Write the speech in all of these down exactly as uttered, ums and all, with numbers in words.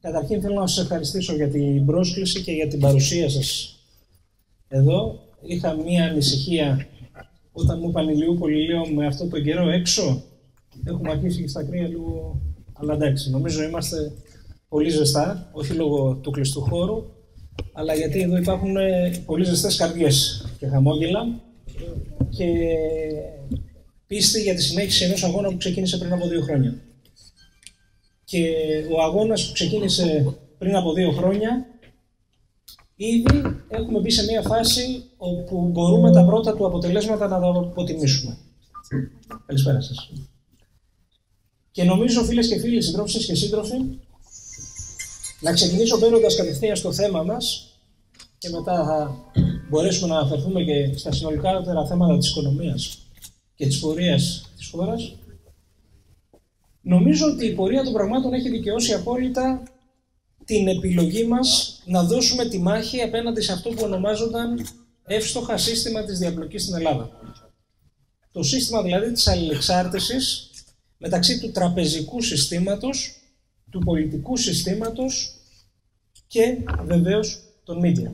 Καταρχήν θέλω να σας ευχαριστήσω για την πρόσκληση και για την παρουσία σας εδώ. Είχα μία ανησυχία όταν μου είπαν Ηλιούπολη, λέω, με αυτό τον καιρό έξω. Έχουμε αρχίσει και στα κρύα λίγο, αλλά εντάξει, νομίζω είμαστε πολύ ζεστά, όχι λόγω του κλειστού χώρου, αλλά γιατί εδώ υπάρχουν πολύ ζεστές καρδιές και χαμόγελα και πίστη για τη συνέχιση ενός αγώνα που ξεκίνησε πριν από δύο χρόνια. Και ο αγώνας που ξεκίνησε πριν από δύο χρόνια, ήδη έχουμε μπει σε μια φάση όπου μπορούμε τα πρώτα του αποτελέσματα να τα αποτιμήσουμε. Καλησπέρα σας. Και νομίζω, φίλες και φίλοι, συντρόφισσες και σύντροφοι, να ξεκινήσω μπαίνοντας κατευθείαν στο θέμα μας και μετά θα μπορέσουμε να αναφερθούμε και στα συνολικότερα θέματα της οικονομίας και της πορείας της χώρας. Νομίζω ότι η πορεία των πραγμάτων έχει δικαιώσει απόλυτα την επιλογή μας να δώσουμε τη μάχη απέναντι σε αυτό που ονομάζονταν εύστοχα σύστημα της διαπλοκής στην Ελλάδα. Το σύστημα δηλαδή της αλληλεξάρτησης μεταξύ του τραπεζικού συστήματος, του πολιτικού συστήματος και βεβαίως των media.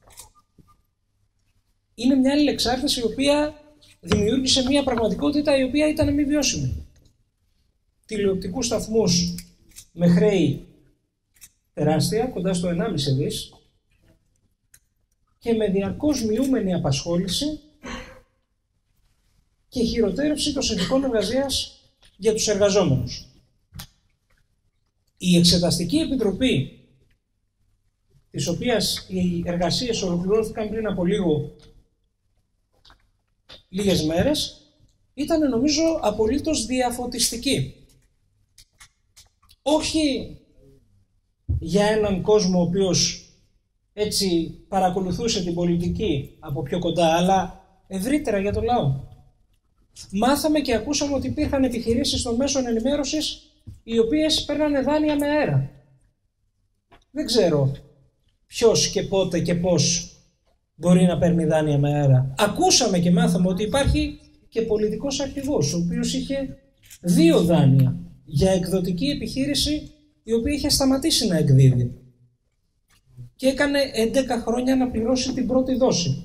Είναι μια αλληλεξάρτηση η οποία δημιούργησε μια πραγματικότητα η οποία ήταν μη βιώσιμη. Τηλεοπτικούς σταθμούς με χρέη τεράστια, κοντά στο ενάμιση δις, και με διαρκώς μειούμενη απασχόληση και χειροτέρευση των συνθηκών εργασίας για τους εργαζόμενους. Η Εξεταστική Επιτροπή, της οποίας οι εργασίες ολοκληρώθηκαν πριν από λίγο, λίγες μέρες, ήταν νομίζω απολύτως διαφωτιστική. Όχι για έναν κόσμο ο οποίος έτσι παρακολουθούσε την πολιτική από πιο κοντά, αλλά ευρύτερα για το λαό. Μάθαμε και ακούσαμε ότι υπήρχαν επιχειρήσεις των μέσων ενημέρωσης οι οποίες παίρνανε δάνεια με αέρα. Δεν ξέρω ποιος και πότε και πώς μπορεί να παίρνει δάνεια με αέρα. Ακούσαμε και μάθαμε ότι υπάρχει και πολιτικός αρχηγός, ο οποίος είχε δύο δάνεια για εκδοτική επιχείρηση η οποία είχε σταματήσει να εκδίδει και έκανε έντεκα χρόνια να πληρώσει την πρώτη δόση.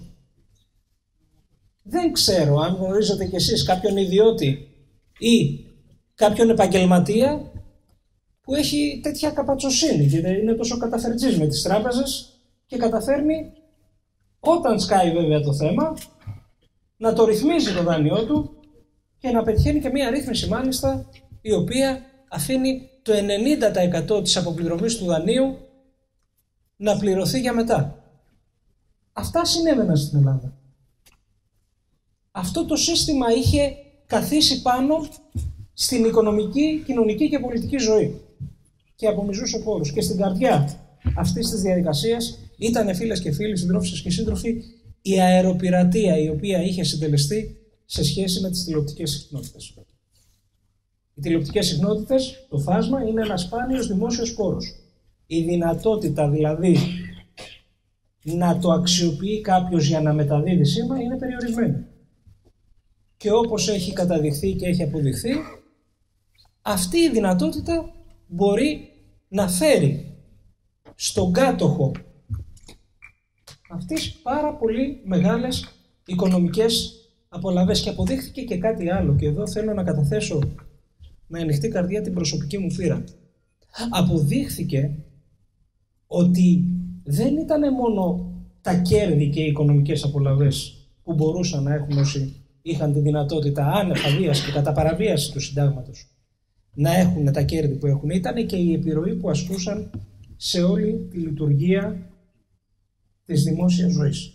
Δεν ξέρω αν γνωρίζετε κι εσείς κάποιον ιδιώτη ή κάποιον επαγγελματία που έχει τέτοια καπατσοσύνη και είναι τόσο καταφερτζής με τις τράπεζες και καταφέρνει, όταν σκάει βέβαια το θέμα, να το ρυθμίζει το δάνειό του και να πετυχαίνει και μία ρύθμιση μάλιστα η οποία αφήνει το ενενήντα τοις εκατό της αποπληρωμής του δανείου να πληρωθεί για μετά. Αυτά συνέβαιναν στην Ελλάδα. Αυτό το σύστημα είχε καθίσει πάνω στην οικονομική, κοινωνική και πολιτική ζωή και απομυζούσε πόρους. Και στην καρδιά αυτής της διαδικασίας ήταν, φίλες και φίλοι, συντρόφισσες και σύντροφοι, η αεροπειρατεία η οποία είχε συντελεστεί σε σχέση με τις τηλεοπτικές συχνότητες. Οι τηλεοπτικές συχνότητες, το φάσμα, είναι ένας σπάνιος δημόσιος πόρος. Η δυνατότητα δηλαδή να το αξιοποιεί κάποιος για να μεταδίδει σήμα είναι περιορισμένη. Και όπως έχει καταδειχθεί και έχει αποδειχθεί, αυτή η δυνατότητα μπορεί να φέρει στον κάτοχο αυτής πάρα πολύ μεγάλες οικονομικές απολαβές. Και αποδείχθηκε και κάτι άλλο, και εδώ θέλω να καταθέσω με ανοιχτή καρδιά την προσωπική μου πείρα. Αποδείχθηκε ότι δεν ήταν μόνο τα κέρδη και οι οικονομικές απολαβές που μπορούσαν να έχουν όσοι είχαν τη δυνατότητα άνευ αδείας και κατά παραβίαση του συντάγματος να έχουν τα κέρδη που έχουν. Ήταν και η επιρροή που ασκούσαν σε όλη τη λειτουργία της δημόσιας ζωής.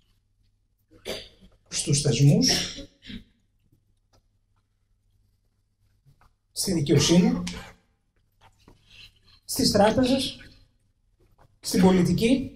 Στους θεσμούς, στη δικαιοσύνη, στις τράπεζες, στην πολιτική.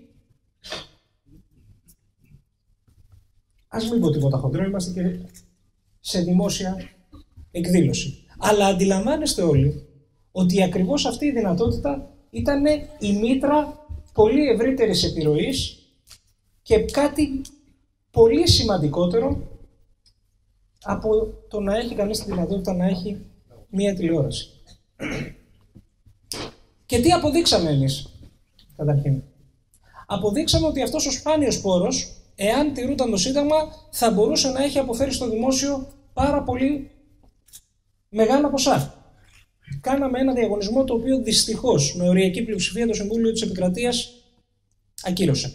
Ας μην πω τίποτα χοντρό, είμαστε και σε δημόσια εκδήλωση. Αλλά αντιλαμβάνεστε όλοι ότι ακριβώς αυτή η δυνατότητα ήταν η μήτρα πολύ ευρύτερης επιρροής και κάτι πολύ σημαντικότερο από το να έχει κανείς τη δυνατότητα να έχει μία τηλεόραση. Και Και τι αποδείξαμε εμείς, καταρχήν? Αποδείξαμε ότι αυτός ο σπάνιος πόρος, εάν τηρούνταν το Σύνταγμα, θα μπορούσε να έχει αποφέρει στο δημόσιο πάρα πολύ μεγάλα ποσά. Κάναμε ένα διαγωνισμό το οποίο δυστυχώς με οριακή πλειοψηφία το Συμβούλιο της Επικρατείας ακύρωσε.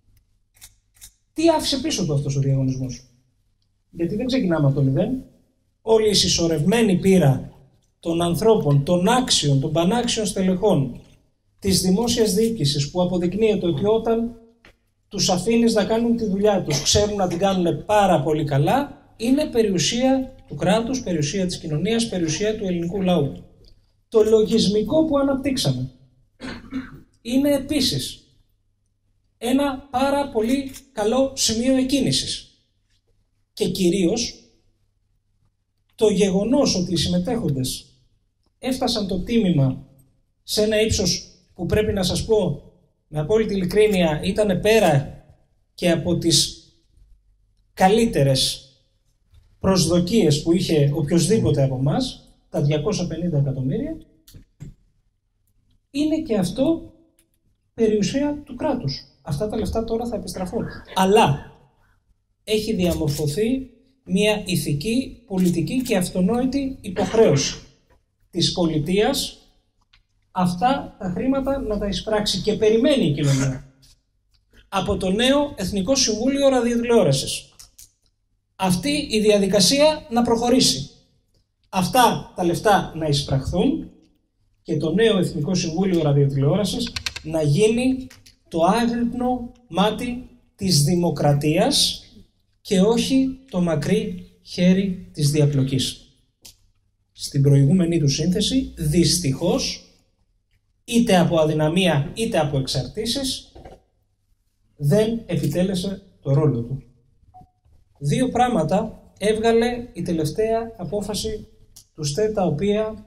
Τι άφησε πίσω του αυτός ο διαγωνισμός? Γιατί δεν ξεκινάμε από το μηδέν. Όλη η συσσωρευμένη πείρα των ανθρώπων, των άξιων, των πανάξιων στελεχών της δημόσιας διοίκησης, που αποδεικνύεται ότι όταν τους αφήνεις να κάνουν τη δουλειά τους, ξέρουν να την κάνουν πάρα πολύ καλά, είναι περιουσία του κράτους, περιουσία της κοινωνίας, περιουσία του ελληνικού λαού. Το λογισμικό που αναπτύξαμε είναι επίσης ένα πάρα πολύ καλό σημείο εκκίνησης. Και κυρίως το γεγονός ότι οι συμμετέχοντες έφτασαν το τίμημα σε ένα ύψος που πρέπει να σας πω με απόλυτη ειλικρίνεια ήταν πέρα και από τις καλύτερες προσδοκίες που είχε οποιοσδήποτε από εμάς, τα διακόσια πενήντα εκατομμύρια, είναι και αυτό περιουσία του κράτους. Αυτά τα λεφτά τώρα θα επιστραφούν. Αλλά έχει διαμορφωθεί μια ηθική, πολιτική και αυτονόητη υποχρέωση της πολιτείας αυτά τα χρήματα να τα εισπράξει, και περιμένει η κοινωνία από το νέο Εθνικό Συμβούλιο Ραδιοτηλεόρασης αυτή η διαδικασία να προχωρήσει. Αυτά τα λεφτά να εισπραχθούν και το νέο Εθνικό Συμβούλιο Ραδιοτηλεόρασης να γίνει το άγρυπνο μάτι της δημοκρατίας και όχι το μακρύ χέρι της διαπλοκής. Στην προηγούμενη του σύνθεση, δυστυχώς, είτε από αδυναμία είτε από εξαρτήσεις, δεν επιτέλεσε το ρόλο του. Δύο πράγματα έβγαλε η τελευταία απόφαση του ΣΤΕ, τα οποία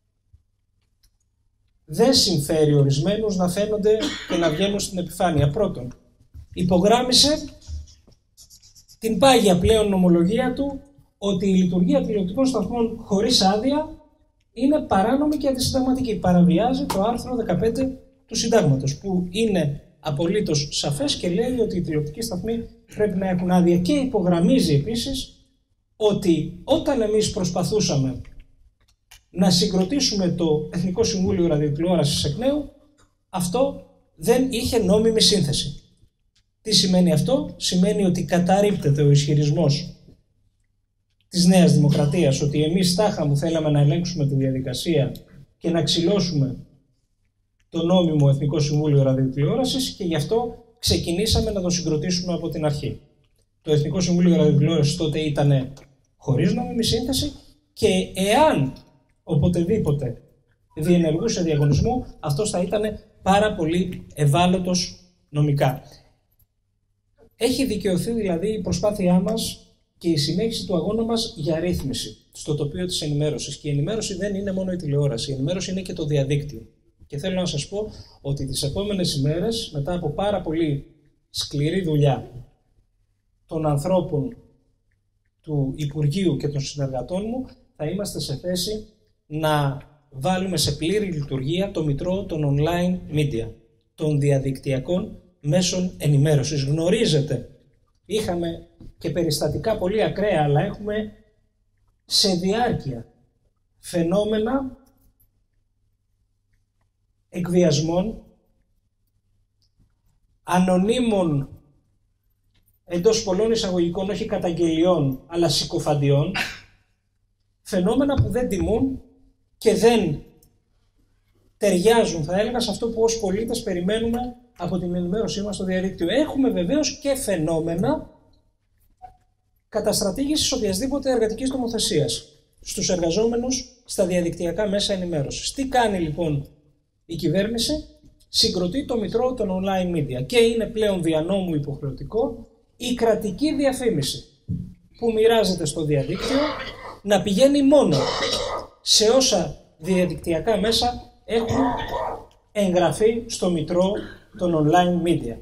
δεν συμφέρει ορισμένους να φαίνονται και να βγαίνουν στην επιφάνεια. Πρώτον, υπογράμμισε την πάγια πλέον νομολογία του ότι η λειτουργία τηλεοπτικών σταθμών χωρίς άδεια είναι παράνομη και αντισυνταγματική. Παραβιάζει το άρθρο δεκαπέντε του Συντάγματος, που είναι απολύτως σαφές και λέει ότι οι τηλεοπτικοί σταθμοί πρέπει να έχουν άδεια, και υπογραμμίζει επίσης ότι όταν εμείς προσπαθούσαμε να συγκροτήσουμε το Εθνικό Συμβούλιο Ραδιοτηλεόρασης εκ νέου, αυτό δεν είχε νόμιμη σύνθεση. Τι σημαίνει αυτό? Σημαίνει ότι καταρρίπτεται ο ισχυρισμός της Νέας Δημοκρατίας ότι εμείς τάχα μου θέλαμε να ελέγξουμε τη διαδικασία και να ξυλώσουμε το νόμιμο Εθνικό Συμβούλιο Ραδιοτηλεόρασης, και γι' αυτό ξεκινήσαμε να το συγκροτήσουμε από την αρχή. Το Εθνικό Συμβούλιο Ραδιοτηλεόρασης τότε ήταν χωρίς νόμιμη σύνθεση, και εάν οποτεδήποτε διενεργούσε διαγωνισμό, αυτός θα ήταν πάρα πολύ ευάλωτος νομικά. Έχει δικαιωθεί δηλαδή η προσπάθειά μας και η συνέχιση του αγώνα μας για ρύθμιση στο τοπίο της ενημέρωσης. Και η ενημέρωση δεν είναι μόνο η τηλεόραση, η ενημέρωση είναι και το διαδίκτυο. Και θέλω να σας πω ότι τις επόμενες ημέρες, μετά από πάρα πολύ σκληρή δουλειά των ανθρώπων του Υπουργείου και των συνεργατών μου, θα είμαστε σε θέση να βάλουμε σε πλήρη λειτουργία το μητρό των online media, των διαδικτυακών μέσων ενημέρωσης. Γνωρίζετε, είχαμε και περιστατικά πολύ ακραία, αλλά έχουμε σε διάρκεια φαινόμενα εκβιασμών, ανωνύμων εντός πολλών εισαγωγικών, όχι καταγγελιών, αλλά συκοφαντιών, φαινόμενα που δεν τιμούν και δεν ταιριάζουν, θα έλεγα, σε αυτό που ως πολίτες περιμένουμε από την ενημέρωσή μας στο διαδίκτυο. Έχουμε βεβαίως και φαινόμενα καταστρατήγησης οποιασδήποτε εργατικής νομοθεσίας στους εργαζόμενους στα διαδικτυακά μέσα ενημέρωσης. Τι κάνει λοιπόν η κυβέρνηση? Συγκροτεί το μητρό των online media και είναι πλέον δια νόμου υποχρεωτικό η κρατική διαφήμιση που μοιράζεται στο διαδίκτυο να πηγαίνει μόνο σε όσα διαδικτυακά μέσα έχουν εγγραφεί στο μητρό των online media.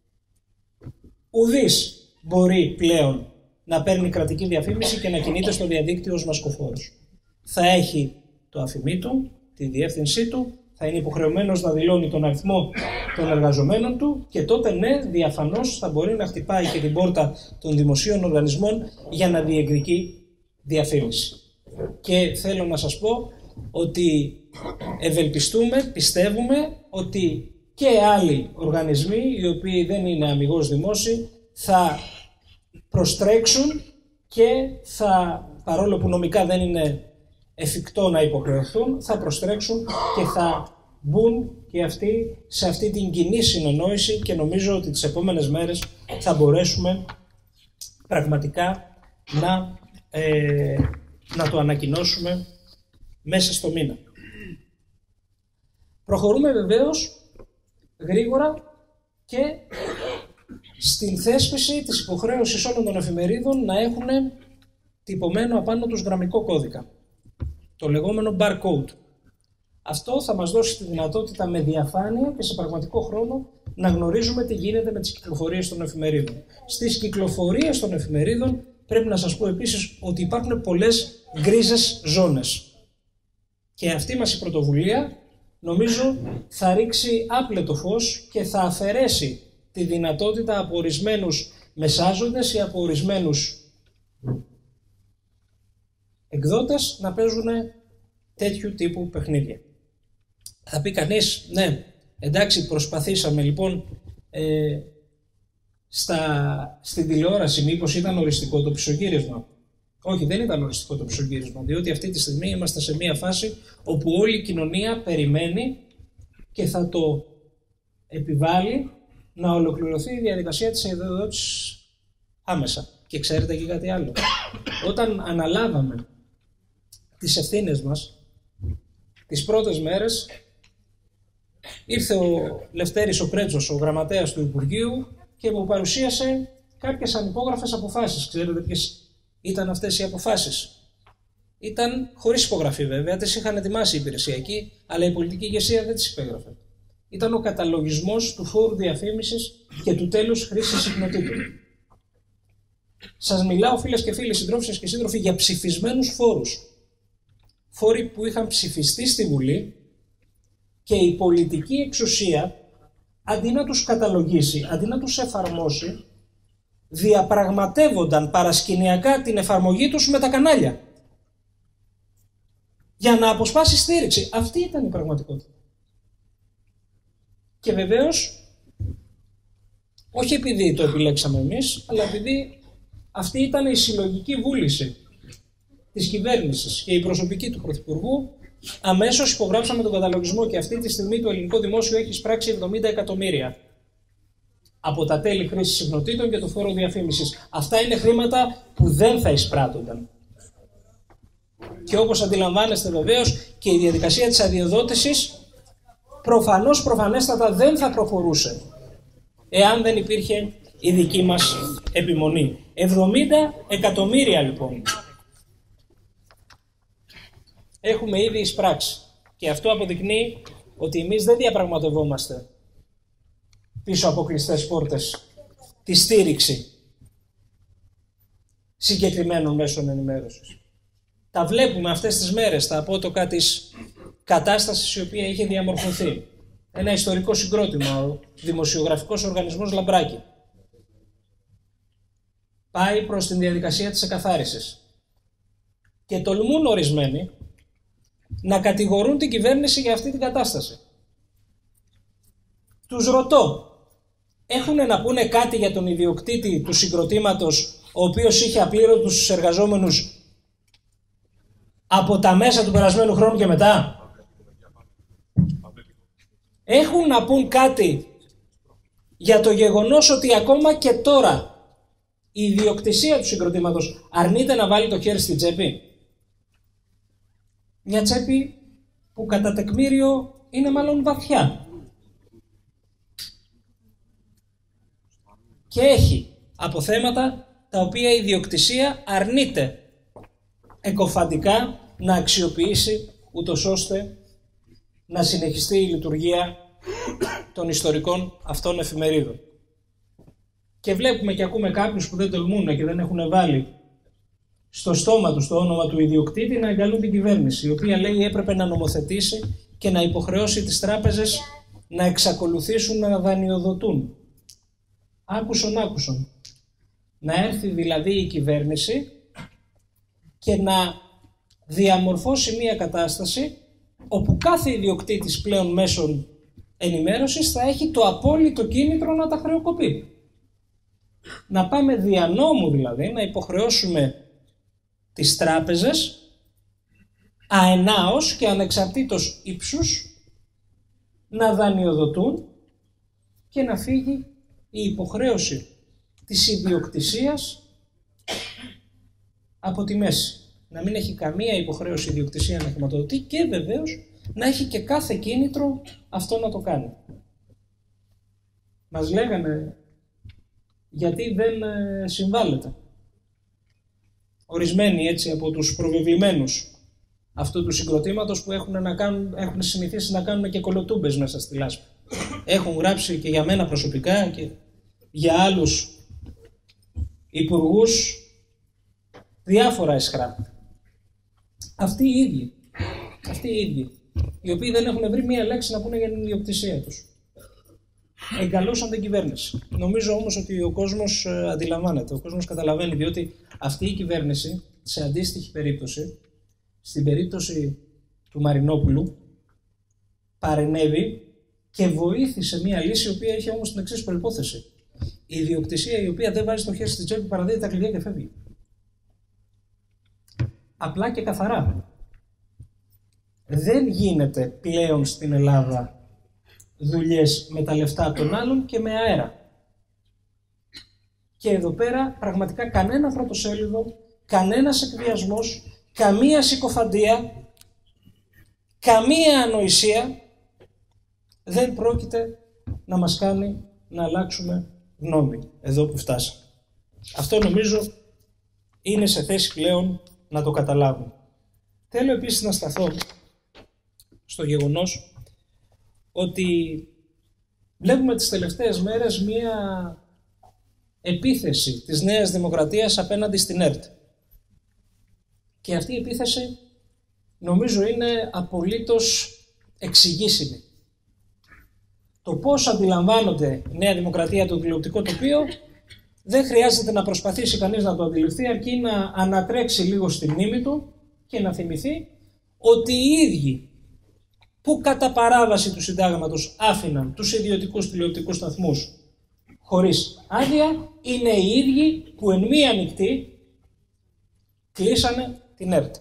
Ουδής μπορεί πλέον να παίρνει κρατική διαφήμιση και να κινείται στο διαδίκτυο ως μασκοφόρος. Θα έχει το αφημί του, τη διεύθυνσή του, θα είναι υποχρεωμένος να δηλώνει τον αριθμό των εργαζομένων του και τότε ναι, διαφανώς θα μπορεί να χτυπάει και την πόρτα των δημοσίων οργανισμών για να διεκδικεί διαφήμιση. Και θέλω να σας πω ότι ευελπιστούμε, πιστεύουμε ότι και άλλοι οργανισμοί οι οποίοι δεν είναι αμιγώς δημόσιοι θα προστρέξουν και θα, παρόλο που νομικά δεν είναι εφικτό να υποχρεωθούν, θα προστρέξουν και θα μπουν και αυτοί σε αυτή την κοινή συνεννόηση και νομίζω ότι τις επόμενες μέρες θα μπορέσουμε πραγματικά να, ε, να το ανακοινώσουμε μέσα στο μήνα. Προχωρούμε βεβαίως γρήγορα και στην θέσπιση της υποχρέωσης όλων των εφημερίδων να έχουν τυπωμένο απάνω τους γραμμικό κώδικα, το λεγόμενο barcode. Αυτό θα μας δώσει τη δυνατότητα με διαφάνεια και σε πραγματικό χρόνο να γνωρίζουμε τι γίνεται με τις κυκλοφορίες των εφημερίδων. Στις κυκλοφορίες των εφημερίδων πρέπει να σας πω επίσης ότι υπάρχουν πολλές γκρίζες ζώνες. Και αυτή μας η πρωτοβουλία νομίζω θα ρίξει άπλετο φως και θα αφαιρέσει τη δυνατότητα από ορισμένους μεσάζοντες ή από ορισμένους εκδότες να παίζουν τέτοιου τύπου παιχνίδια. Θα πει κανείς, ναι, εντάξει, προσπαθήσαμε λοιπόν ε, στα, στην τηλεόραση, μήπως ήταν οριστικό το πισωγύρισμα. Όχι, δεν ήταν οριστικό το πισωγύρισμα, διότι αυτή τη στιγμή είμαστε σε μια φάση όπου όλη η κοινωνία περιμένει και θα το επιβάλλει να ολοκληρωθεί η διαδικασία της αδειοδότησης άμεσα. Και ξέρετε και κάτι άλλο. Όταν αναλάβαμε τις ευθύνες μας, τις πρώτες μέρες, ήρθε ο Λευτέρης ο Πρέτσος, ο γραμματέας του Υπουργείου και μου παρουσίασε κάποιες ανυπόγραφες αποφάσεις. Ξέρετε ποιες ήταν αυτές οι αποφάσεις? Ήταν χωρίς υπογραφή βέβαια, τις είχαν ετοιμάσει οι υπηρεσιακοί, αλλά η πολιτική ηγεσία δεν τις υπέγραφε. Ήταν ο καταλογισμός του φόρου διαφήμισης και του τέλους χρήσης συχνοτήτων. Σας μιλάω, φίλες και φίλοι, συντρόφισσες και σύντροφοι, για ψηφισμένους φόρους. Φόροι που είχαν ψηφιστεί στη Βουλή και η πολιτική εξουσία, αντί να τους καταλογίσει, αντί να τους εφαρμόσει, διαπραγματεύονταν παρασκηνιακά την εφαρμογή τους με τα κανάλια για να αποσπάσει στήριξη. Αυτή ήταν η πραγματικότητα. Και βεβαίως, όχι επειδή το επιλέξαμε εμείς, αλλά επειδή αυτή ήταν η συλλογική βούληση της κυβέρνησης και η προσωπική του Πρωθυπουργού, αμέσως υπογράψαμε τον καταλογισμό και αυτή τη στιγμή το ελληνικό δημόσιο έχει εισπράξει εβδομήντα εκατομμύρια από τα τέλη χρήσης συχνοτήτων και το φόρο διαφήμισης. Αυτά είναι χρήματα που δεν θα εισπράττονταν. Και όπως αντιλαμβάνεστε βεβαίως και η διαδικασία της αδειοδότησης προφανώς προφανέστατα δεν θα προχωρούσε εάν δεν υπήρχε η δική μας επιμονή. εβδομήντα εκατομμύρια λοιπόν έχουμε ήδη εισπράξει και αυτό αποδεικνύει ότι εμείς δεν διαπραγματευόμαστε πίσω από κλειστές πόρτες τη στήριξη συγκεκριμένων μέσων ενημέρωσης. Τα βλέπουμε αυτές τις μέρες, τα απότοκα της κατάστασης η οποία είχε διαμορφωθεί. Ένα ιστορικό συγκρότημα, ο δημοσιογραφικός οργανισμός Λαμπράκη, πάει προς την διαδικασία της εκαθάρισης. Και τολμούν ορισμένοι να κατηγορούν την κυβέρνηση για αυτή την κατάσταση. Τους ρωτώ, έχουν να πούνε κάτι για τον ιδιοκτήτη του συγκροτήματος, ο οποίος είχε απλήρωτους τους εργαζόμενους από τα μέσα του περασμένου χρόνου και μετά? Έχουν να πούν κάτι για το γεγονός ότι ακόμα και τώρα η ιδιοκτησία του συγκροτήματος αρνείται να βάλει το χέρι στην τσέπη? Μια τσέπη που κατά τεκμήριο είναι μάλλον βαθιά. Και έχει αποθέματα τα οποία η ιδιοκτησία αρνείται εκοφαντικά να αξιοποιήσει ούτως ώστε να συνεχιστεί η λειτουργία των ιστορικών αυτών εφημερίδων. Και βλέπουμε και ακούμε κάποιους που δεν τολμούν και δεν έχουν βάλει στο στόμα τους το όνομα του ιδιοκτήτη να εγκαλούν την κυβέρνηση, η οποία λέει έπρεπε να νομοθετήσει και να υποχρεώσει τις τράπεζες να εξακολουθήσουν να δανειοδοτούν. Άκουσον, άκουσον. Να έρθει δηλαδή η κυβέρνηση και να διαμορφώσει μια κατάσταση όπου κάθε ιδιοκτήτης πλέον μέσων ενημέρωσης θα έχει το απόλυτο κίνητρο να τα χρεοκοπεί. Να πάμε δια νόμου δηλαδή, να υποχρεώσουμε τις τράπεζες αενάως και ανεξαρτήτως ύψους να δανειοδοτούν και να φύγει η υποχρέωση της ιδιοκτησίας από τη μέση. Να μην έχει καμία υποχρέωση ιδιοκτησία να χρηματοδοτεί και βεβαίως να έχει και κάθε κίνητρο αυτό να το κάνει. Μας λέγανε γιατί δεν συμβάλλεται. Ορισμένοι έτσι από τους προβεβλημένους αυτού του συγκροτήματος που έχουν, να κάνουν, έχουν συνηθίσει να κάνουν και κολοτούμπες μέσα στη λάσπη. Έχουν γράψει και για μένα προσωπικά και για άλλους υπουργούς διάφορα εσχρά. Αυτοί οι ίδιοι, αυτοί οι ίδιοι, οι οποίοι δεν έχουν βρει μία λέξη να πούνε για την ιδιοκτησία τους, εγκαλούσαν την κυβέρνηση. Νομίζω όμως ότι ο κόσμος αντιλαμβάνεται, ο κόσμος καταλαβαίνει, διότι αυτή η κυβέρνηση, σε αντίστοιχη περίπτωση, στην περίπτωση του Μαρινόπουλου, παρενέβη και βοήθησε μία λύση, η οποία είχε όμως την εξής προϋπόθεση. Η ιδιοκτησία η οποία δεν βάζει το χέρι στην τσέπη, παραδίδει τα κλειδιά και φεύγει. Απλά και καθαρά. Δεν γίνεται πλέον στην Ελλάδα δουλειές με τα λεφτά των άλλων και με αέρα. Και εδώ πέρα πραγματικά κανένα πρωτοσέλιδο, κανένας εκβιασμός, καμία συκοφαντία, καμία ανοησία δεν πρόκειται να μας κάνει να αλλάξουμε γνώμη εδώ που φτάσαμε. Αυτό νομίζω είναι σε θέση πλέον να το καταλάβουν. Θέλω επίσης να σταθώ στο γεγονός ότι βλέπουμε τις τελευταίες μέρες μία επίθεση της Νέας Δημοκρατίας απέναντι στην ΕΡΤ. Και αυτή η επίθεση νομίζω είναι απολύτως εξηγήσιμη. Το πώς αντιλαμβάνονται η Νέα Δημοκρατία το τηλεοπτικό τοπίο δεν χρειάζεται να προσπαθήσει κανείς να το αντιληφθεί, αρκεί να ανατρέξει λίγο στη μνήμη του και να θυμηθεί ότι οι ίδιοι που κατά παράβαση του συντάγματος άφηναν τους ιδιωτικούς τηλεοπτικούς σταθμούς χωρίς άδεια, είναι οι ίδιοι που εν μία νυχτή κλείσανε την ΕΡΤ.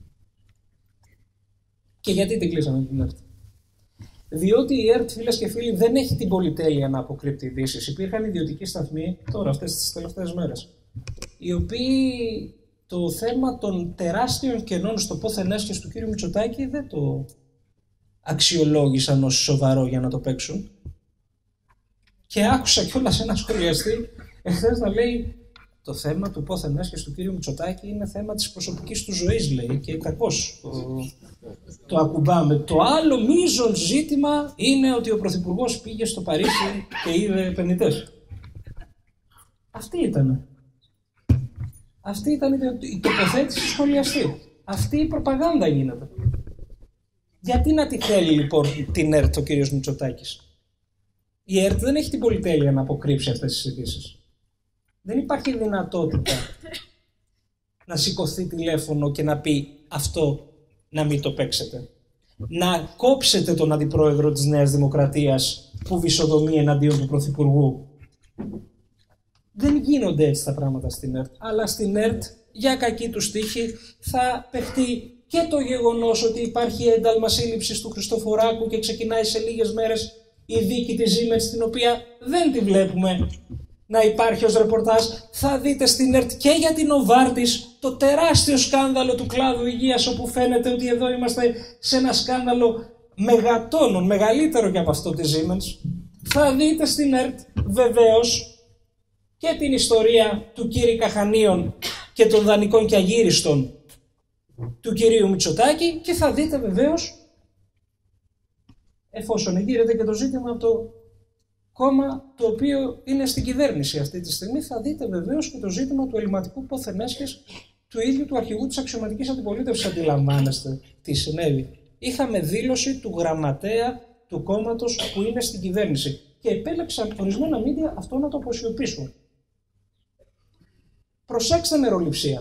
Και γιατί την κλείσανε την ΕΡΤ? Διότι η ΕΡΤ, φίλες και φίλοι, δεν έχει την πολυτέλεια να αποκρύπτει ειδήσεις. Υπήρχαν ιδιωτικοί σταθμοί τώρα, αυτές τις τελευταίες μέρες, οι οποίοι το θέμα των τεράστιων κενών στο πόθεν έσχες του κύριου Μητσοτάκη δεν το αξιολόγησαν ως σοβαρό για να το παίξουν. Και άκουσα κιόλας ένα σχολιαστή εχθές να λέει το θέμα του πόθεν έσχες του κύριου Μητσοτάκη είναι θέμα της προσωπικής του ζωής, λέει, και κακώς το, το ακουμπάμε. Το άλλο μείζον ζήτημα είναι ότι ο Πρωθυπουργός πήγε στο Παρίσι και είδε επενδυτές. Αυτή ήταν. Αυτή ήταν η τοποθέτηση του σχολιαστή. Αυτή η προπαγάνδα γίνεται. Γιατί να τη θέλει λοιπόν την ΕΡΤ ο κύριος Μητσοτάκης? Η ΕΡΤ δεν έχει την πολυτέλεια να αποκρύψει αυτές τις ειδήσεις. Δεν υπάρχει δυνατότητα να σηκωθεί τηλέφωνο και να πει αυτό να μην το παίξετε. Να κόψετε τον αντιπρόεδρο της Νέας Δημοκρατίας που βυσοδομεί εναντίον του Πρωθυπουργού. Δεν γίνονται έτσι τα πράγματα στην ΕΡΤ. Αλλά στην ΕΡΤ, για κακή του τύχη, θα παιχτεί και το γεγονός ότι υπάρχει ένταλμα σύλληψης του Χριστοφοράκου και ξεκινάει σε λίγες μέρες η δίκη της Siemens, την οποία δεν τη βλέπουμε να υπάρχει ως ρεπορτάζ. Θα δείτε στην ΕΡΤ και για την Οβάρτης το τεράστιο σκάνδαλο του κλάδου υγείας, όπου φαίνεται ότι εδώ είμαστε σε ένα σκάνδαλο μεγατόνων, μεγαλύτερο και από αυτό της Siemens. Θα δείτε στην ΕΡΤ βεβαίως και την ιστορία του κύριου Καχανίων και των δανεικών και αγύριστων του κυρίου Μητσοτάκη και θα δείτε βεβαίως, εφόσον εγείρεται και το ζήτημα από το κόμμα το οποίο είναι στην κυβέρνηση αυτή τη στιγμή, θα δείτε βεβαίως και το ζήτημα του ελληματικού πόθεν έσχες του ίδιου του αρχηγού της αξιωματικής αντιπολίτευσης. Αντιλαμβάνεστε τι συνέβη είχαμε δήλωση του γραμματέα του κόμματος που είναι στην κυβέρνηση. Και επέλεξαν ορισμένα μίντια αυτό να το αποσιωπήσουν. Προσέξτε μεροληψία.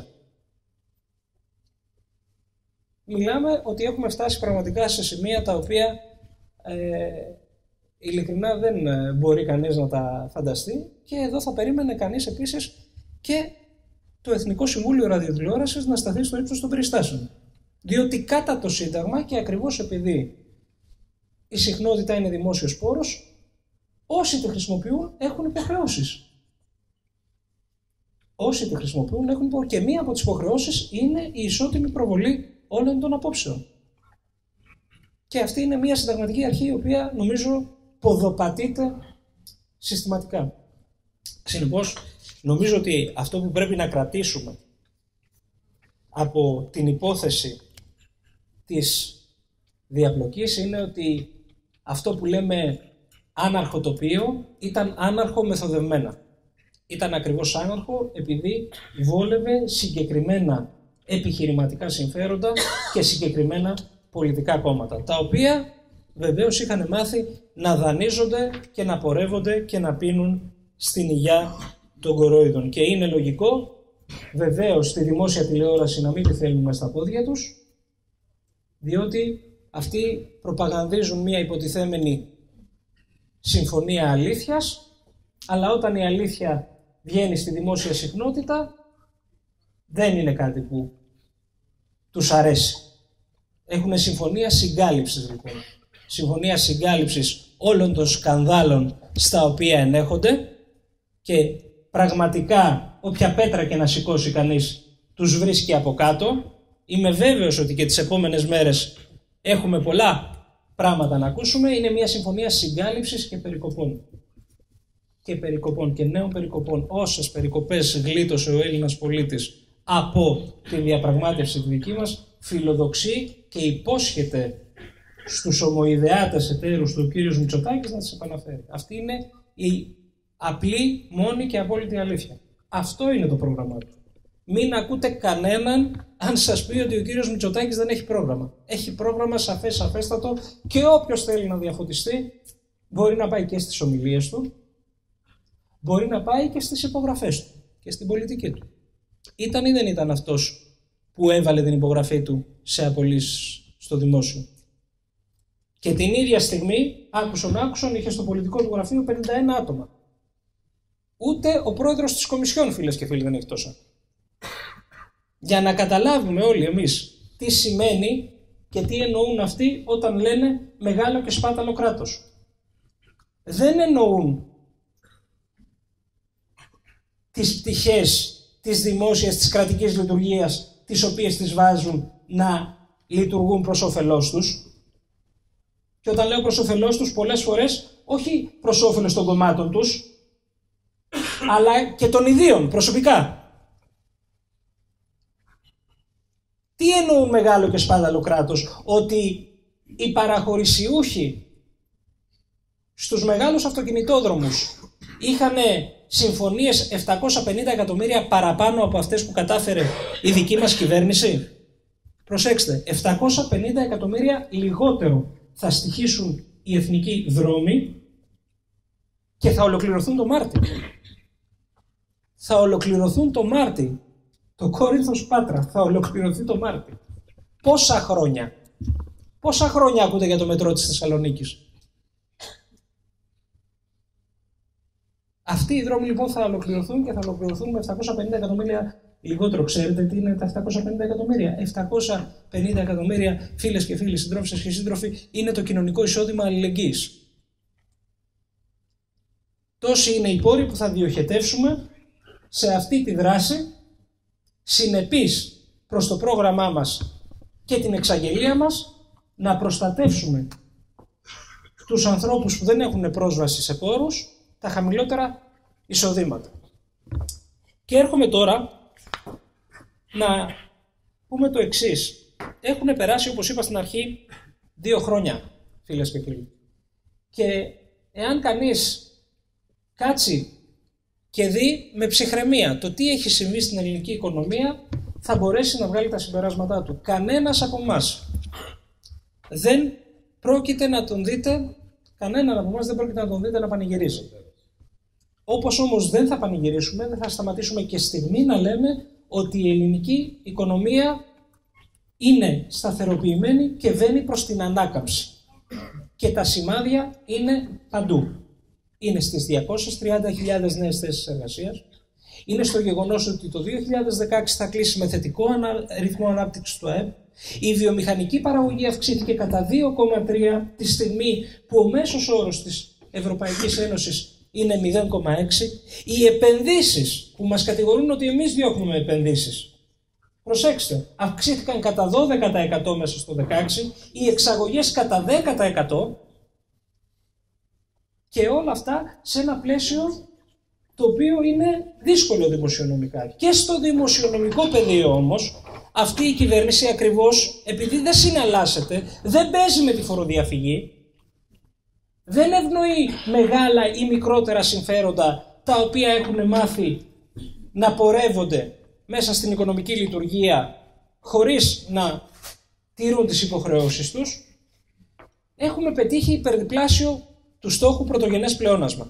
Μιλάμε ότι έχουμε φτάσει πραγματικά σε σημεία τα οποία ε, ειλικρινά δεν μπορεί κανείς να τα φανταστεί, και εδώ θα περίμενε κανείς επίσης και το Εθνικό Συμβούλιο Ραδιοτηλεόρασης να σταθεί στο ύψος των περιστάσεων. Διότι κατά το Σύνταγμα, και ακριβώς επειδή η συχνότητα είναι δημόσιος πόρος, όσοι τη χρησιμοποιούν έχουν υποχρεώσεις. Όσοι τη χρησιμοποιούν έχουν υποχρεώσεις. Και μία από τις υποχρεώσεις είναι η ισότιμη προβολή όλων των απόψεων. Και αυτή είναι μία συνταγματική αρχή η οποία νομίζω ποδοπατείται συστηματικά. Συνεπώς, νομίζω ότι αυτό που πρέπει να κρατήσουμε από την υπόθεση της διαπλοκής είναι ότι αυτό που λέμε άναρχο τοπίο ήταν άναρχο μεθοδευμένα. Ήταν ακριβώς άναρχο επειδή βόλευε συγκεκριμένα επιχειρηματικά συμφέροντα και συγκεκριμένα πολιτικά κόμματα, τα οποία βεβαίως είχαν μάθει να δανείζονται και να πορεύονται και να πίνουν στην υγειά των κορόιδων. Και είναι λογικό βεβαίως στη δημόσια τηλεόραση να μην τη θέλουμε στα πόδια τους, διότι αυτοί προπαγανδίζουν μία υποτιθέμενη συμφωνία αλήθειας, αλλά όταν η αλήθεια βγαίνει στη δημόσια συχνότητα δεν είναι κάτι που τους αρέσει. Έχουν συμφωνία συγκάλυψης λοιπόν. Συμφωνία συγκάλυψης όλων των σκανδάλων στα οποία ενέχονται, και πραγματικά όποια πέτρα και να σηκώσει κανείς τους βρίσκει από κάτω. Είμαι βέβαιος ότι και τις επόμενες μέρες έχουμε πολλά πράγματα να ακούσουμε. Είναι μια συμφωνία συγκάλυψης και περικοπών. Και περικοπών και νέων περικοπών. Όσες περικοπές γλίτωσε ο Έλληνας πολίτης από τη διαπραγμάτευση τη δική μας, φιλοδοξεί και υπόσχεται στους ομοειδεάτες εταίρους του κ. Μητσοτάκης να τις επαναφέρει. Αυτή είναι η απλή, μόνη και απόλυτη αλήθεια. Αυτό είναι το πρόγραμμά του. Μην ακούτε κανέναν αν σας πει ότι ο κύριος Μητσοτάκης δεν έχει πρόγραμμα. Έχει πρόγραμμα σαφές, σαφέστατο, και όποιος θέλει να διαφωτιστεί μπορεί να πάει και στις ομιλίες του, μπορεί να πάει και στις υπογραφές του και στην πολιτική του. Ήταν ή δεν ήταν αυτός που έβαλε την υπογραφή του σε απολύσεις στο δημόσιο? Και την ίδια στιγμή, άκουσον άκουσον, είχε στο πολιτικό του γραφείο πενήντα ένα άτομα. Ούτε ο πρόεδρος της Κομισιόν, φίλες και φίλοι, δεν έχει τόσα. Για να καταλάβουμε όλοι εμείς τι σημαίνει και τι εννοούν αυτοί όταν λένε μεγάλο και σπάταλο κράτος. Δεν εννοούν τις πτυχές της δημόσιας, της κρατικής λειτουργίας, τις οποίες τις βάζουν να λειτουργούν προς όφελός τους. Και όταν λέω προς όφελός τους, πολλές φορές όχι προς όφελος των κομμάτων τους, αλλά και των ιδίων προσωπικά. Τι εννοούν μεγάλο και σπάταλο κράτος? Ότι οι παραχωρησιούχοι στους μεγάλους αυτοκινητόδρομους είχαν συμφωνίες επτακόσια πενήντα εκατομμύρια παραπάνω από αυτές που κατάφερε η δική μας κυβέρνηση. Προσέξτε, επτακόσια πενήντα εκατομμύρια λιγότερο θα στοιχήσουν οι εθνικοί δρόμοι και θα ολοκληρωθούν το Μάρτι. Θα ολοκληρωθούν το Μάρτι. Το Κόρινθος Πάτρα θα ολοκληρωθεί το Μάρτι. Πόσα χρόνια, πόσα χρόνια ακούτε για το μετρό της Θεσσαλονίκης? Αυτοί οι δρόμοι λοιπόν θα ολοκληρωθούν και θα ολοκληρωθούν με επτακόσια πενήντα εκατομμύρια λιγότερο. Ξέρετε τι είναι τα επτακόσια πενήντα εκατομμύρια? επτακόσια πενήντα εκατομμύρια, φίλες και φίλοι, συντρόφισσες και σύντροφοι, είναι το κοινωνικό εισόδημα αλληλεγγύης. Τόσοι είναι οι πόροι που θα διοχετεύσουμε σε αυτή τη δράση, συνεπής προς το πρόγραμμά μας και την εξαγγελία μας, να προστατεύσουμε τους ανθρώπους που δεν έχουν πρόσβαση σε πόρους, τα χαμηλότερα εισοδήματα. Και έρχομαι τώρα να πούμε το εξής. Έχουν περάσει, όπως είπα στην αρχή, δύο χρόνια, φίλες και φίλοι. Και εάν κανείς κάτσει και δει με ψυχραιμία το τι έχει συμβεί στην ελληνική οικονομία, θα μπορέσει να βγάλει τα συμπεράσματά του. Κανένας από εμάς δεν πρόκειται να τον δείτε, κανέναν από εμάς δεν πρόκειται να τον δείτε να πανηγυρίζει. Όπως όμως δεν θα πανηγυρίσουμε, δεν θα σταματήσουμε και στιγμή να λέμε ότι η ελληνική οικονομία είναι σταθεροποιημένη και βαίνει προς την ανάκαμψη. Και τα σημάδια είναι παντού. Είναι στις διακόσιες τριάντα χιλιάδες νέες θέσεις εργασίας. Είναι στο γεγονός ότι το δύο χιλιάδες δεκαέξι θα κλείσει με θετικό ρυθμό ανάπτυξης του ΑΕΠ. Η βιομηχανική παραγωγή αυξήθηκε κατά δύο κόμμα τρία τη στιγμή που ο μέσος όρος της Ευρωπαϊκής Ένωσης είναι μηδέν κόμμα έξι. Οι επενδύσεις που μας κατηγορούν ότι εμείς διώχνουμε επενδύσεις, προσέξτε, αυξήθηκαν κατά δώδεκα τοις εκατό μέσα στο δεκαέξι, οι εξαγωγές κατά δέκα τοις εκατό και όλα αυτά σε ένα πλαίσιο το οποίο είναι δύσκολο δημοσιονομικά. Και στο δημοσιονομικό πεδίο όμως, αυτή η κυβέρνηση ακριβώς, επειδή δεν συναλλάσσεται, δεν παίζει με τη φοροδιαφυγή, δεν ευνοεί μεγάλα ή μικρότερα συμφέροντα τα οποία έχουν μάθει να πορεύονται μέσα στην οικονομική λειτουργία χωρίς να τηρούν τις υποχρεώσεις τους, έχουμε πετύχει υπερδιπλάσιο του στόχου πρωτογενές πλεόνασμα.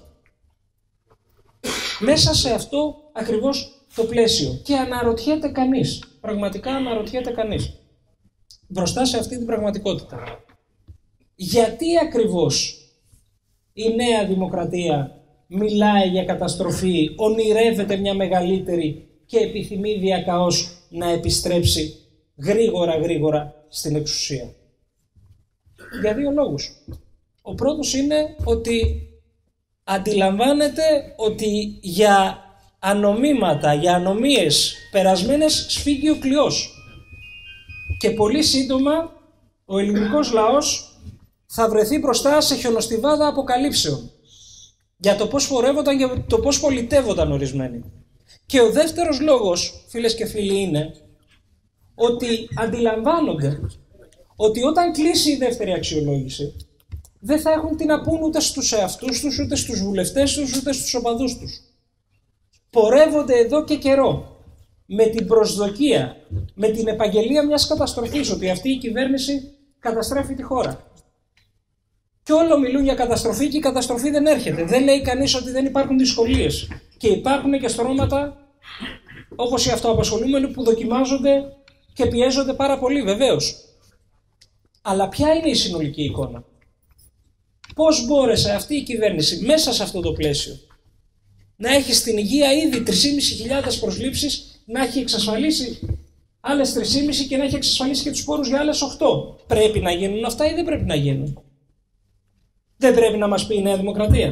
Μέσα σε αυτό ακριβώς το πλαίσιο. Και αναρωτιέται κανείς, πραγματικά αναρωτιέται κανείς, μπροστά σε αυτή την πραγματικότητα, γιατί ακριβώς η Νέα Δημοκρατία μιλάει για καταστροφή, ονειρεύεται μια μεγαλύτερη και επιθυμεί διακαώς να επιστρέψει γρήγορα γρήγορα στην εξουσία. Για δύο λόγους. Ο πρώτος είναι ότι αντιλαμβάνεται ότι για ανομήματα, για ανομίες περασμένες σφίγγει ο κλειός. Και πολύ σύντομα ο ελληνικός λαός θα βρεθεί μπροστά σε χιονοστιβάδα αποκαλύψεων για το πώς φορεύονταν, για το πώς πολιτεύονταν ορισμένοι. Και ο δεύτερος λόγος, φίλες και φίλοι, είναι ότι αντιλαμβάνονται ότι όταν κλείσει η δεύτερη αξιολόγηση δεν θα έχουν τι να πούν ούτε στους εαυτούς τους, ούτε στους βουλευτές τους, ούτε στους οπαδούς τους. Πορεύονται εδώ και καιρό με την προσδοκία, με την επαγγελία μιας καταστροφής, ότι αυτή η κυβέρνηση καταστρέφει τη χώρα. Και όλο μιλούν για καταστροφή και η καταστροφή δεν έρχεται. Δεν λέει κανείς ότι δεν υπάρχουν δυσκολίες. Και υπάρχουν και στρώματα όπως οι αυτοαπασχολούμενοι που δοκιμάζονται και πιέζονται πάρα πολύ, βεβαίως. Αλλά ποια είναι η συνολική εικόνα? Πώς μπόρεσε αυτή η κυβέρνηση μέσα σε αυτό το πλαίσιο να έχει στην υγεία ήδη τρεις χιλιάδες πεντακόσιες προσλήψεις, να έχει εξασφαλίσει άλλες τρεις χιλιάδες πεντακόσιες και να έχει εξασφαλίσει και τους πόρους για άλλες οκτώ. Πρέπει να γίνουν αυτά ή δεν πρέπει να γίνουν? Δεν πρέπει να μας πει η Νέα Δημοκρατία?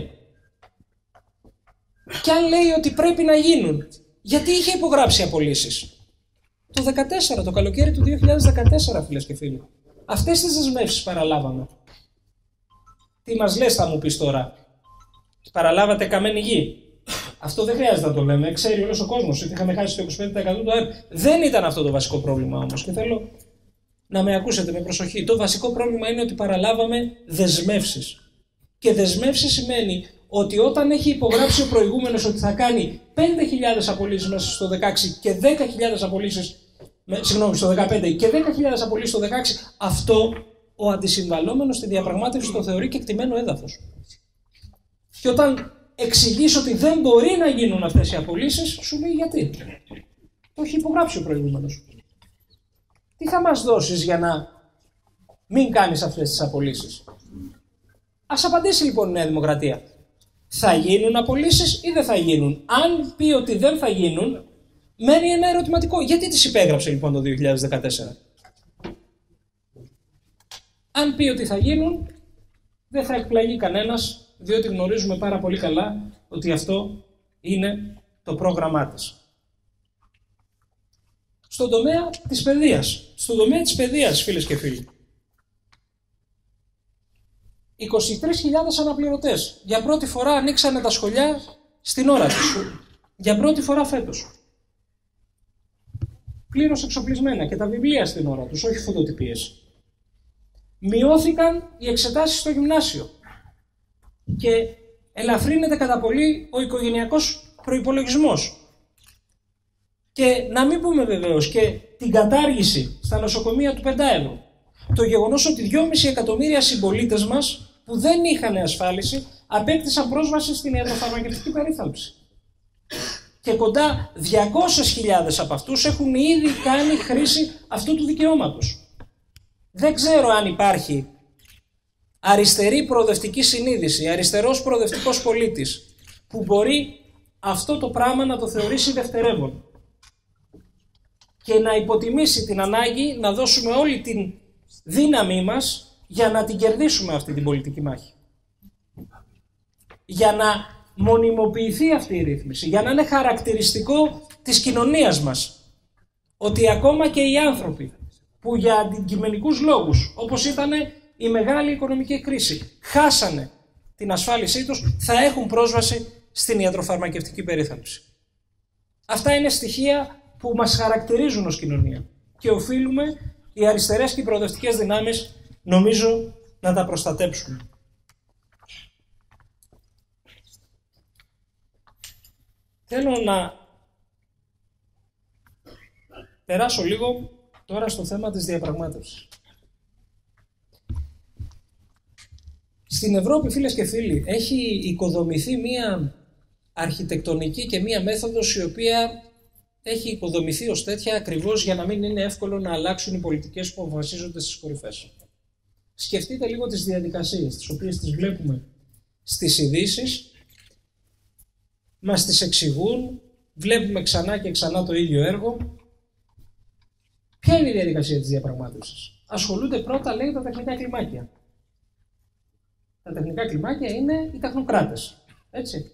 Και αν λέει ότι πρέπει να γίνουν, γιατί είχε υπογράψει απολύσεις? Το δύο χιλιάδες δεκατέσσερα, το καλοκαίρι του δύο χιλιάδες δεκατέσσερα, φίλες και φίλοι. Αυτές τις δεσμεύσεις παραλάβαμε. Τι μας λες, θα μου πεις τώρα? Παραλάβατε καμένη γη? Αυτό δεν χρειάζεται να το λέμε. Ξέρει όλος ο κόσμος ότι είχαμε χάσει το είκοσι πέντε τοις εκατό του ΑΕΠ. Δεν ήταν αυτό το βασικό πρόβλημα όμως. Και θέλω να με ακούσετε με προσοχή. Το βασικό πρόβλημα είναι ότι παραλάβαμε δεσμεύσεις. Και δεσμεύσεις σημαίνει ότι όταν έχει υπογράψει ο προηγούμενος ότι θα κάνει πέντε χιλιάδες απολύσεις μέσα στο δεκαέξι και δέκα χιλιάδες απολύσεις, συγγνώμη, στο δεκαπέντε και δέκα χιλιάδες απολύσεις στο δεκαέξι, αυτό ο αντισυμβαλόμενος στη διαπραγμάτευση το θεωρεί κεκτημένο έδαφος. Και όταν εξηγείς ότι δεν μπορεί να γίνουν αυτές οι απολύσεις, σου λέει γιατί. Το έχει υπογράψει ο προηγούμενος. Τι θα μας δώσεις για να μην κάνεις αυτές τις απολύσεις? Ας απαντήσει λοιπόν η Νέα Δημοκρατία. Θα γίνουν απολύσεις ή δεν θα γίνουν? Αν πει ότι δεν θα γίνουν, μένει ένα ερωτηματικό. Γιατί τις υπέγραψε λοιπόν το δύο χιλιάδες δεκατέσσερα? Αν πει ότι θα γίνουν, δεν θα εκπλαγεί κανένας, διότι γνωρίζουμε πάρα πολύ καλά ότι αυτό είναι το πρόγραμμά της. Στον τομέα της παιδείας. Στον τομέα της παιδείας, φίλες και φίλοι. είκοσι τρεις χιλιάδες αναπληρωτές. Για πρώτη φορά ανοίξανε τα σχολιά στην ώρα τους. Για πρώτη φορά φέτος. Πλήρως εξοπλισμένα και τα βιβλία στην ώρα τους, όχι φωτοτυπίες. Μειώθηκαν οι εξετάσεις στο γυμνάσιο και ελαφρύνεται κατά πολύ ο οικογενειακός προϋπολογισμός. Και να μην πούμε βεβαίως και την κατάργηση στα νοσοκομεία του πεντάευρου. το γεγονός ότι δυόμισι εκατομμύρια συμπολίτες μας που δεν είχαν ασφάλιση απέκτησαν πρόσβαση στην ιατροφαρμακευτική περίθαλψη. Και κοντά διακόσιες χιλιάδες από αυτούς έχουν ήδη κάνει χρήση αυτού του δικαιώματος. Δεν ξέρω αν υπάρχει αριστερή προοδευτική συνείδηση, αριστερός προοδευτικός πολίτης που μπορεί αυτό το πράγμα να το θεωρήσει δευτερεύον και να υποτιμήσει την ανάγκη να δώσουμε όλη την δύναμή μας για να την κερδίσουμε αυτή την πολιτική μάχη. Για να μονιμοποιηθεί αυτή η ρύθμιση, για να είναι χαρακτηριστικό της κοινωνίας μας ότι ακόμα και οι άνθρωποι που για αντικειμενικούς λόγους, όπως ήταν η μεγάλη οικονομική κρίση, χάσανε την ασφάλισή τους, θα έχουν πρόσβαση στην ιατροφαρμακευτική περίθαλψη. Αυτά είναι στοιχεία που μας χαρακτηρίζουν ως κοινωνία και οφείλουμε οι αριστερές και οι προοδευτικές δυνάμεις, νομίζω, να τα προστατέψουμε. Θέλω να περάσω λίγο τώρα στο θέμα της διαπραγμάτευσης. Στην Ευρώπη, φίλες και φίλοι, έχει οικοδομηθεί μία αρχιτεκτονική και μία μέθοδος η οποία έχει οικοδομηθεί ως τέτοια ακριβώς για να μην είναι εύκολο να αλλάξουν οι πολιτικές που αποφασίζονται στις κορυφές. Σκεφτείτε λίγο τις διαδικασίες, τις οποίες τις βλέπουμε στις ειδήσεις, μας τις εξηγούν, βλέπουμε ξανά και ξανά το ίδιο έργο. Ποια είναι η διαδικασία της διαπραγμάτευσης? Ασχολούνται πρώτα, λέει, τα τεχνικά κλιμάκια. Τα τεχνικά κλιμάκια είναι οι τεχνοκράτες, έτσι.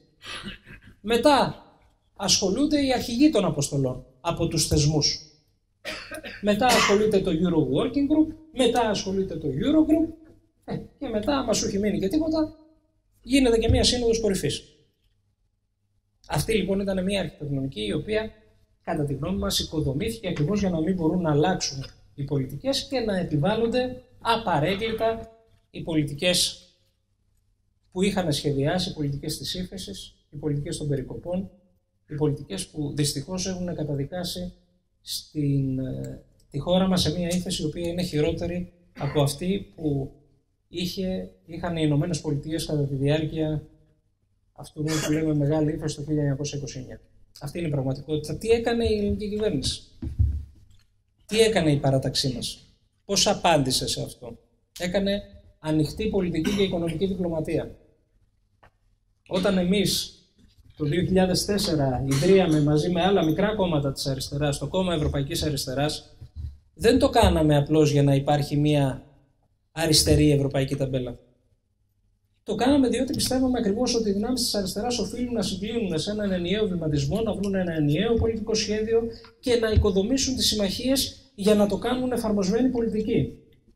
Μετά ασχολούνται οι αρχηγοί των αποστολών από τους θεσμούς. Μετά ασχολείται το Euro Working Group, μετά ασχολείται το Eurogroup ε, και μετά, άμα σου έχει μείνει και τίποτα, γίνεται και μία σύνοδος κορυφής. Αυτή λοιπόν ήταν μια αρχιτεκτονική η οποία, κατά τη γνώμη μας, οικοδομήθηκε ακριβώς για να μην μπορούν να αλλάξουν οι πολιτικές και να επιβάλλονται απαρέγκλητα οι πολιτικές που είχαν σχεδιάσει, οι πολιτικές της ύφεσης, οι πολιτικές των περικοπών, οι πολιτικές που δυστυχώς έχουν καταδικάσει στην, τη χώρα μας σε μια ύφεση η οποία είναι χειρότερη από αυτή που είχε, είχαν οι Ηνωμένες Πολιτείες κατά τη διάρκεια αυτού που λέμε μεγάλη ύφεση το χίλια εννιακόσια είκοσι εννιά. Αυτή είναι η πραγματικότητα. Τι έκανε η ελληνική κυβέρνηση? Τι έκανε η παράταξή μας? Πώς απάντησε σε αυτό? Έκανε ανοιχτή πολιτική και οικονομική διπλωματία. Όταν εμείς το δύο χιλιάδες τέσσερα ιδρύαμε μαζί με άλλα μικρά κόμματα της αριστεράς, το Κόμμα Ευρωπαϊκής Αριστεράς, δεν το κάναμε απλώς για να υπάρχει μια αριστερή ευρωπαϊκή ταμπέλα. Το κάναμε διότι πιστεύαμε ακριβώς ότι οι δυνάμεις της αριστεράς οφείλουν να συγκλίνουν σε έναν ενιαίο βηματισμό, να βρουν ένα ενιαίο πολιτικό σχέδιο και να οικοδομήσουν τις συμμαχίες για να το κάνουν εφαρμοσμένη πολιτική.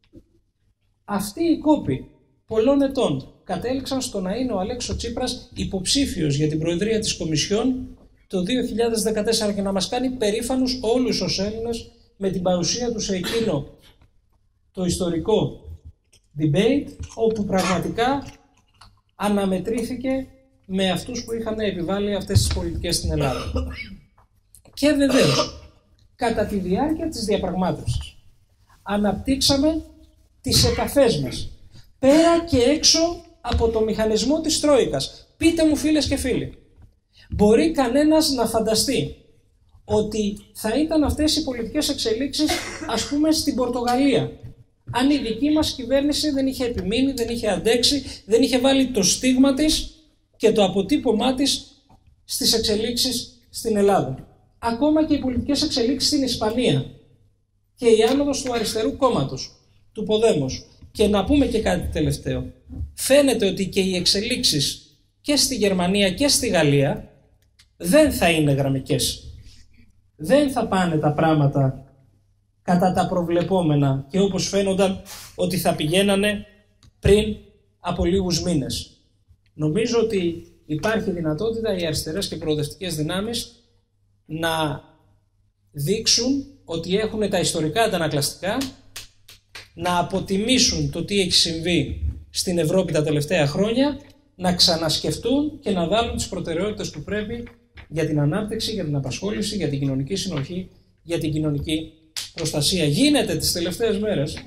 Αυτοί οι κόποι πολλών ετών κατέληξαν στο να είναι ο Αλέξο Τσίπρας υποψήφιος για την Προεδρία της Κομισιόν το δύο χιλιάδες δεκατέσσερα και να μας κάνει περήφανους όλους ως Έλληνες με την παρουσία του σε εκείνο το ιστορικό debate, όπου πραγματικά αναμετρήθηκε με αυτούς που είχαν επιβάλει αυτές τις πολιτικές στην Ελλάδα. Και βεβαίως, κατά τη διάρκεια της διαπραγμάτευσης, αναπτύξαμε τις επαφές μας, πέρα και έξω από το μηχανισμό της Τρόικας. Πείτε μου, φίλες και φίλοι, μπορεί κανένας να φανταστεί ότι θα ήταν αυτές οι πολιτικές εξελίξεις, ας πούμε, στην Πορτογαλία, αν η δική μας κυβέρνηση δεν είχε επιμείνει, δεν είχε αντέξει, δεν είχε βάλει το στίγμα της και το αποτύπωμά της στις εξελίξεις στην Ελλάδα. Ακόμα και οι πολιτικές εξελίξεις στην Ισπανία και η άνοδος του αριστερού κόμματος, του Ποδέμος. Και να πούμε και κάτι τελευταίο. Φαίνεται ότι και οι εξελίξεις και στη Γερμανία και στη Γαλλία δεν θα είναι γραμμικές. Δεν θα πάνε τα πράγματα κατά τα προβλεπόμενα και όπως φαίνονταν ότι θα πηγαίνανε πριν από λίγους μήνες. Νομίζω ότι υπάρχει δυνατότητα οι αριστερές και προοδευτικές δυνάμεις να δείξουν ότι έχουν τα ιστορικά αντανακλαστικά, να αποτιμήσουν το τι έχει συμβεί στην Ευρώπη τα τελευταία χρόνια, να ξανασκεφτούν και να βάλουν τις προτεραιότητες που πρέπει για την ανάπτυξη, για την απασχόληση, για την κοινωνική συνοχή, για την κοινωνική προστασία. Γίνεται τις τελευταίες μέρες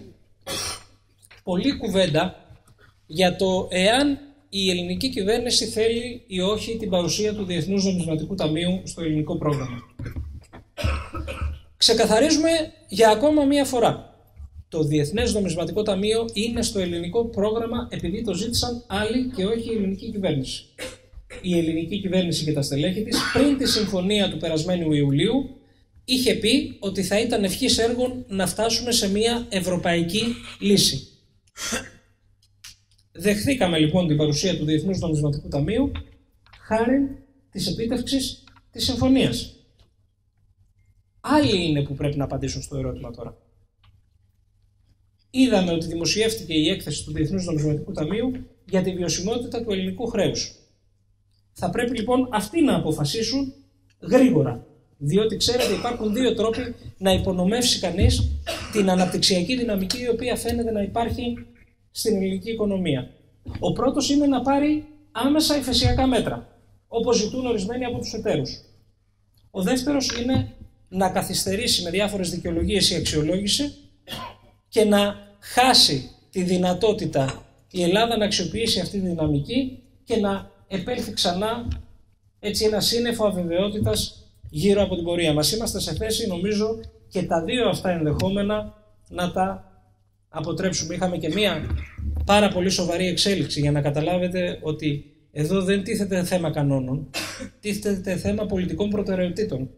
πολλή κουβέντα για το εάν η ελληνική κυβέρνηση θέλει ή όχι την παρουσία του Διεθνούς Νομισματικού Ταμείου στο ελληνικό πρόγραμμα. Ξεκαθαρίζουμε για ακόμα μία φορά. Το Διεθνές Νομισματικό Ταμείο είναι στο ελληνικό πρόγραμμα επειδή το ζήτησαν άλλοι και όχι η ελληνική κυβέρνηση. Η ελληνική κυβέρνηση και τα στελέχη της πριν τη συμφωνία του περασμένου Ιουλίου είχε πει ότι θα ήταν ευχής έργων να φτάσουμε σε μια ευρωπαϊκή λύση. Δεχθήκαμε λοιπόν την παρουσία του Διεθνούς Νομισματικού Ταμείου χάρη της επίτευξης της συμφωνίας. Άλλοι είναι που πρέπει να απαντήσουν στο ερώτημα τώρα. Είδαμε ότι δημοσιεύτηκε η έκθεση του Διεθνούς Νομισματικού Ταμείου για τη βιωσιμότητα του ελληνικού χρέους. Θα πρέπει λοιπόν αυτοί να αποφασίσουν γρήγορα, διότι ξέρετε υπάρχουν δύο τρόποι να υπονομεύσει κανείς την αναπτυξιακή δυναμική η οποία φαίνεται να υπάρχει στην ελληνική οικονομία. Ο πρώτος είναι να πάρει άμεσα υφεσιακά μέτρα, όπως ζητούν ορισμένοι από τους εταίρους. Ο δεύτερος είναι να καθυστερήσει με διάφορες δικαιολογίες η αξιολόγηση και να χάσει τη δυνατότητα η Ελλάδα να αξιοποιήσει αυτή τη δυναμική και να επέλθει ξανά έτσι ένα σύννεφο αβεβαιότητας γύρω από την πορεία μας. Είμαστε σε θέση, νομίζω, και τα δύο αυτά ενδεχόμενα να τα αποτρέψουμε. Είχαμε και μία πάρα πολύ σοβαρή εξέλιξη για να καταλάβετε ότι εδώ δεν τίθεται θέμα κανόνων, τίθεται θέμα πολιτικών προτεραιοτήτων.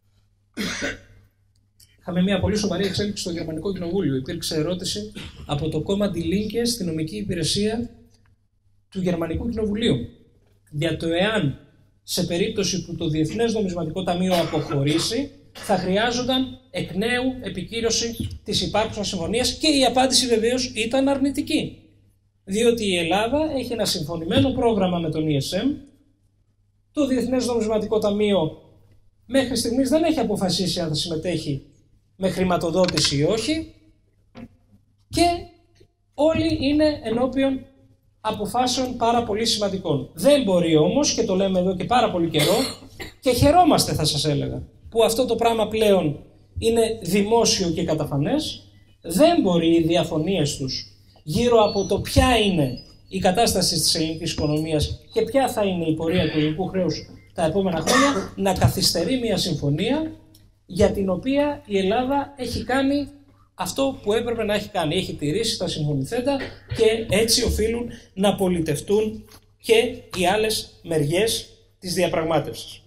Είχαμε μια πολύ σοβαρή εξέλιξη στο Γερμανικό Κοινοβούλιο. Υπήρξε ερώτηση από το κόμμα Die Linke στη νομική υπηρεσία του Γερμανικού Κοινοβουλίου για το εάν σε περίπτωση που το Διεθνές Νομισματικό Ταμείο αποχωρήσει θα χρειάζονταν εκ νέου επικύρωση της υπάρχουσας συμφωνίας και η απάντηση βεβαίως ήταν αρνητική. Διότι η Ελλάδα έχει ένα συμφωνημένο πρόγραμμα με τον ι ες εμ, το Διεθνές Νομισματικό Ταμείο μέχρι στιγμής δεν έχει αποφασίσει αν θα συμμετέχει με χρηματοδότηση ή όχι και όλοι είναι ενώπιον αποφάσεων πάρα πολύ σημαντικών. Δεν μπορεί όμως, και το λέμε εδώ και πάρα πολύ καιρό, και χαιρόμαστε θα σας έλεγα, που αυτό το πράγμα πλέον είναι δημόσιο και καταφανές, δεν μπορεί οι διαφωνίες τους γύρω από το ποια είναι η κατάσταση της ελληνικής οικονομίας και ποια θα είναι η πορεία του ελληνικού χρέους τα επόμενα χρόνια να καθυστερεί μια συμφωνία για την οποία η Ελλάδα έχει κάνει αυτό που έπρεπε να έχει κάνει. Έχει τηρήσει τα συμφωνηθέντα και έτσι οφείλουν να πολιτευτούν και οι άλλες μεριές της διαπραγμάτευσης.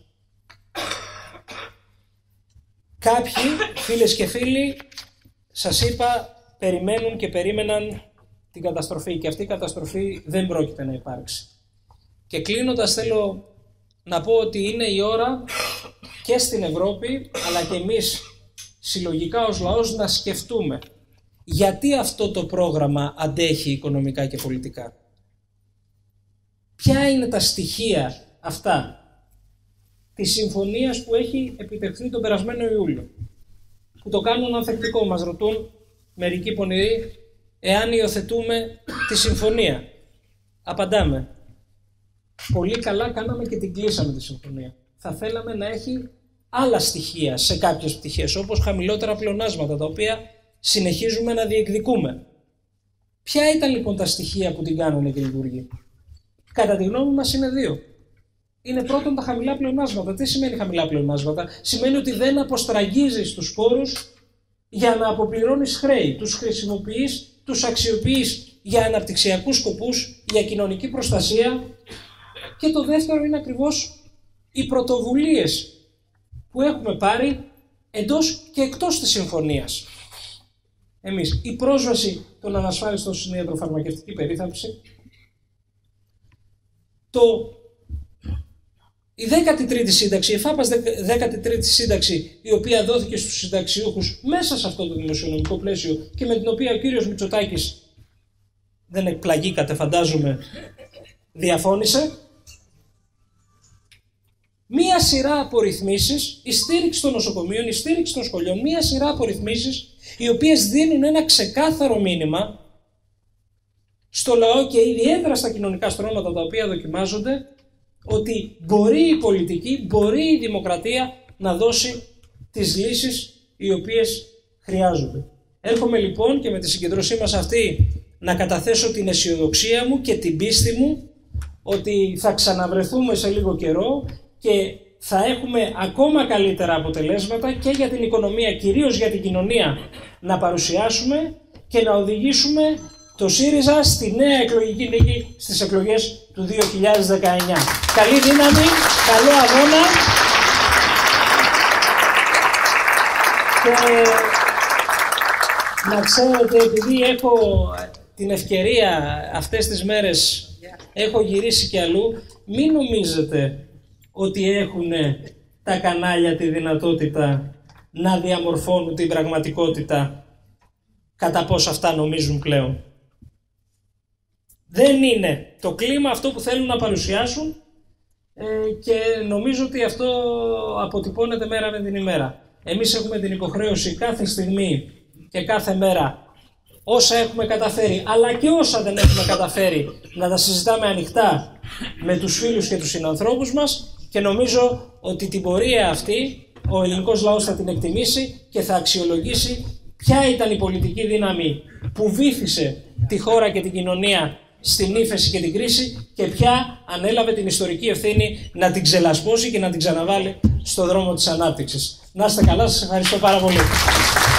Κάποιοι, φίλες και φίλοι, σας είπα, περιμένουν και περίμεναν την καταστροφή και αυτή η καταστροφή δεν πρόκειται να υπάρξει. Και κλείνοντας θέλω να πω ότι είναι η ώρα και στην Ευρώπη αλλά και εμείς συλλογικά ως λαός να σκεφτούμε γιατί αυτό το πρόγραμμα αντέχει οικονομικά και πολιτικά. Ποια είναι τα στοιχεία αυτά της συμφωνίας που έχει επιτευχθεί τον περασμένο Ιούλιο, που το κάνουν ανθεκτικό. Μας ρωτούν μερικοί πονηροί εάν υιοθετούμε τη συμφωνία. Απαντάμε. Πολύ καλά κάναμε και την κλείσαμε τη συμφωνία. Θα θέλαμε να έχει άλλα στοιχεία σε κάποιες πτυχές, όπως χαμηλότερα πλεονάσματα, τα οποία συνεχίζουμε να διεκδικούμε. Ποια ήταν λοιπόν τα στοιχεία που την κάνανε και λειτουργεί? Κατά τη γνώμη μας είναι δύο. Είναι πρώτον τα χαμηλά πλεονάσματα. Τι σημαίνει χαμηλά πλεονάσματα? Σημαίνει ότι δεν αποστραγγίζεις τους πόρους για να αποπληρώνεις χρέη. Τους χρησιμοποιείς, τους αξιοποιείς για αναπτυξιακούς σκοπούς, για κοινωνική προστασία. Και το δεύτερο είναι ακριβώς οι πρωτοβουλίες που έχουμε πάρει εντός και εκτός της συμφωνίας. Εμείς, η πρόσβαση των ανασφάλιστων στην ιατροφαρμακευτική περίθαλψη, το, η δέκατη τρίτη σύνταξη, η εφάπας δέκατη τρίτη σύνταξη, η οποία δόθηκε στους συνταξιούχους μέσα σε αυτό το δημοσιονομικό πλαίσιο και με την οποία ο κύριος Μητσοτάκης, δεν εκπλαγήκατε φαντάζομαι, διαφώνησε. Μία σειρά από ρυθμίσεις, η στήριξη των νοσοκομείων, η στήριξη των σχολείων, μία σειρά από ρυθμίσεις οι οποίες δίνουν ένα ξεκάθαρο μήνυμα στο λαό και ιδιαίτερα στα κοινωνικά στρώματα τα οποία δοκιμάζονται ότι μπορεί η πολιτική, μπορεί η δημοκρατία να δώσει τις λύσεις οι οποίες χρειάζονται. Έρχομαι λοιπόν και με τη συγκεντρώσή μας αυτή να καταθέσω την αισιοδοξία μου και την πίστη μου ότι θα ξαναβρεθούμε σε λίγο καιρό και θα έχουμε ακόμα καλύτερα αποτελέσματα και για την οικονομία, κυρίως για την κοινωνία, να παρουσιάσουμε και να οδηγήσουμε το ΣΥΡΙΖΑ στη νέα εκλογική νίκη στις εκλογές του δύο χιλιάδες δεκαεννιά. Καλή δύναμη, καλό αγώνα και να ξέρετε, επειδή έχω την ευκαιρία αυτές τις μέρες, έχω γυρίσει και αλλού, μην νομίζετε ότι έχουν τα κανάλια τη δυνατότητα να διαμορφώνουν την πραγματικότητα κατά πόσο αυτά νομίζουν πλέον. Δεν είναι το κλίμα αυτό που θέλουν να παρουσιάσουν ε, και νομίζω ότι αυτό αποτυπώνεται μέρα με την ημέρα. Εμείς έχουμε την υποχρέωση κάθε στιγμή και κάθε μέρα όσα έχουμε καταφέρει, αλλά και όσα δεν έχουμε καταφέρει, να τα συζητάμε ανοιχτά με τους φίλους και τους συνανθρώπους μας και νομίζω ότι την πορεία αυτή ο ελληνικός λαός θα την εκτιμήσει και θα αξιολογήσει ποια ήταν η πολιτική δύναμη που βύθισε τη χώρα και την κοινωνία στην ύφεση και την κρίση και ποια ανέλαβε την ιστορική ευθύνη να την ξελασπώσει και να την ξαναβάλει στο δρόμο της ανάπτυξης. Να είστε καλά, σας ευχαριστώ πάρα πολύ.